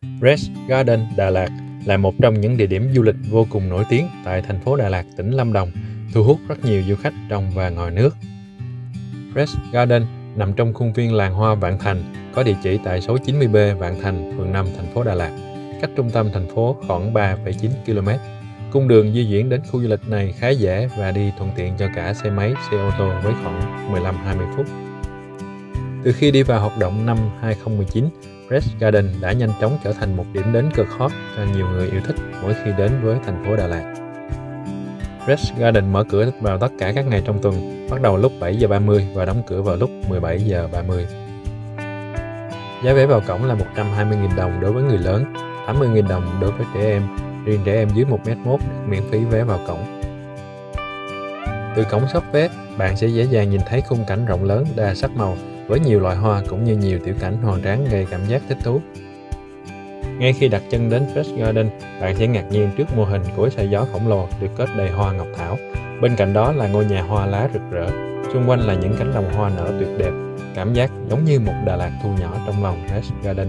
Fresh Garden Đà Lạt là một trong những địa điểm du lịch vô cùng nổi tiếng tại thành phố Đà Lạt, tỉnh Lâm Đồng, thu hút rất nhiều du khách trong và ngoài nước. Fresh Garden nằm trong khuôn viên làng hoa Vạn Thành, có địa chỉ tại số 90B Vạn Thành, phường 5, thành phố Đà Lạt, cách trung tâm thành phố khoảng 3,9 km. Cung đường di chuyển đến khu du lịch này khá dễ và đi thuận tiện cho cả xe máy, xe ô tô với khoảng 15-20 phút. Từ khi đi vào hoạt động năm 2019, Fresh Garden đã nhanh chóng trở thành một điểm đến cực hot cho nhiều người yêu thích mỗi khi đến với thành phố Đà Lạt. Fresh Garden mở cửa vào tất cả các ngày trong tuần, bắt đầu lúc 7 giờ 30 và đóng cửa vào lúc 17 giờ 30. Giá vé vào cổng là 120.000 đồng đối với người lớn, 80.000 đồng đối với trẻ em. Riêng trẻ em dưới 1m1 được miễn phí vé vào cổng. Từ cổng shop vé, bạn sẽ dễ dàng nhìn thấy khung cảnh rộng lớn đa sắc màu với nhiều loại hoa cũng như nhiều tiểu cảnh hoành tráng gây cảm giác thích thú. Ngay khi đặt chân đến Fresh Garden, bạn sẽ ngạc nhiên trước mô hình cối xay gió khổng lồ được kết đầy hoa ngọc thảo. Bên cạnh đó là ngôi nhà hoa lá rực rỡ, xung quanh là những cánh đồng hoa nở tuyệt đẹp, cảm giác giống như một Đà Lạt thu nhỏ trong lòng Fresh Garden.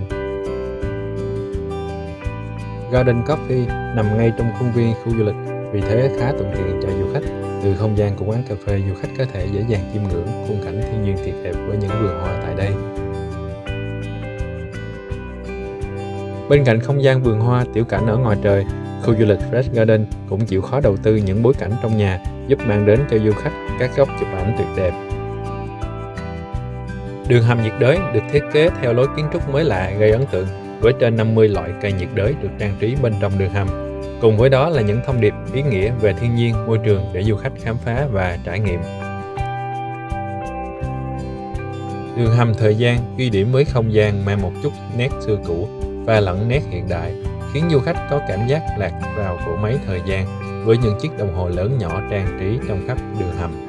Garden Coffee nằm ngay trong khuôn viên khu du lịch, vì thế khá thuận tiện cho du khách. Từ không gian của quán cà phê, du khách có thể dễ dàng chiêm ngưỡng khung cảnh thiên nhiên tuyệt đẹp với những vườn hoa tại đây. Bên cạnh không gian vườn hoa, tiểu cảnh ở ngoài trời, khu du lịch Fresh Garden cũng chịu khó đầu tư những bối cảnh trong nhà, giúp mang đến cho du khách các góc chụp ảnh tuyệt đẹp. Đường hầm nhiệt đới được thiết kế theo lối kiến trúc mới lạ gây ấn tượng, với trên 50 loại cây nhiệt đới được trang trí bên trong đường hầm. Cùng với đó là những thông điệp ý nghĩa về thiên nhiên, môi trường để du khách khám phá và trải nghiệm. Đường hầm thời gian ghi điểm với không gian mang một chút nét xưa cũ và lẫn nét hiện đại, khiến du khách có cảm giác lạc vào cỗ máy thời gian với những chiếc đồng hồ lớn nhỏ trang trí trong khắp đường hầm.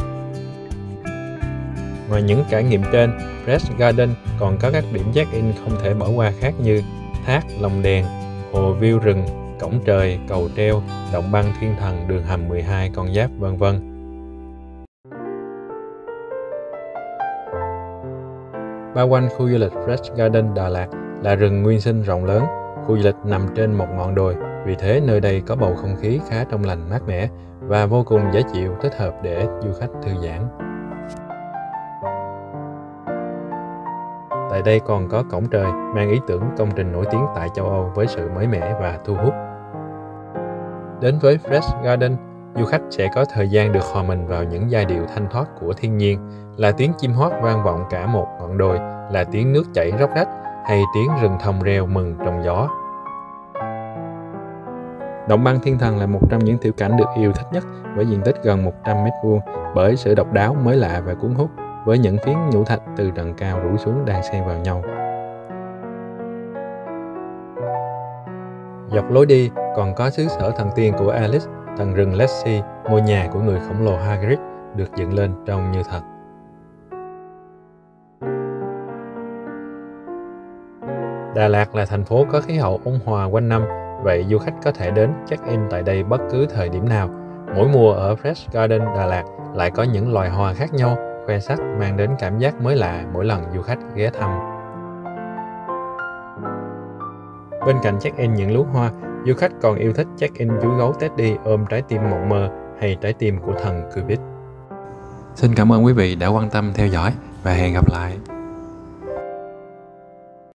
Ngoài những trải nghiệm trên, Fresh Garden còn có các điểm check-in không thể bỏ qua khác như thác, lồng đèn, hồ view rừng, cổng trời, cầu treo, động băng thiên thần, đường hầm 12 con giáp, vân vân. Bao quanh khu du lịch Fresh Garden Đà Lạt là rừng nguyên sinh rộng lớn. Khu du lịch nằm trên một ngọn đồi, vì thế nơi đây có bầu không khí khá trong lành, mát mẻ và vô cùng dễ chịu, thích hợp để du khách thư giãn. Tại đây còn có cổng trời, mang ý tưởng công trình nổi tiếng tại châu Âu với sự mới mẻ và thu hút. Đến với Fresh Garden, du khách sẽ có thời gian được hòa mình vào những giai điệu thanh thoát của thiên nhiên, là tiếng chim hót vang vọng cả một ngọn đồi, là tiếng nước chảy róc rách, hay tiếng rừng thông reo mừng trong gió. Động băng thiên thần là một trong những tiểu cảnh được yêu thích nhất, với diện tích gần 100 m2 bởi sự độc đáo, mới lạ và cuốn hút, với những phiến nhũ thạch từ trần cao rủ xuống đan xen vào nhau. Dọc lối đi còn có xứ sở thần tiên của Alice, thần rừng Lassie, ngôi nhà của người khổng lồ Hagrid được dựng lên trông như thật. Đà Lạt là thành phố có khí hậu ôn hòa quanh năm, vậy du khách có thể đến check-in tại đây bất cứ thời điểm nào. Mỗi mùa ở Fresh Garden Đà Lạt lại có những loài hoa khác nhau, khoe sắc mang đến cảm giác mới lạ mỗi lần du khách ghé thăm. Bên cạnh check-in những luống hoa, du khách còn yêu thích check-in chú gấu Teddy ôm trái tim mộng mơ hay trái tim của thần Cupid. Xin cảm ơn quý vị đã quan tâm theo dõi và hẹn gặp lại.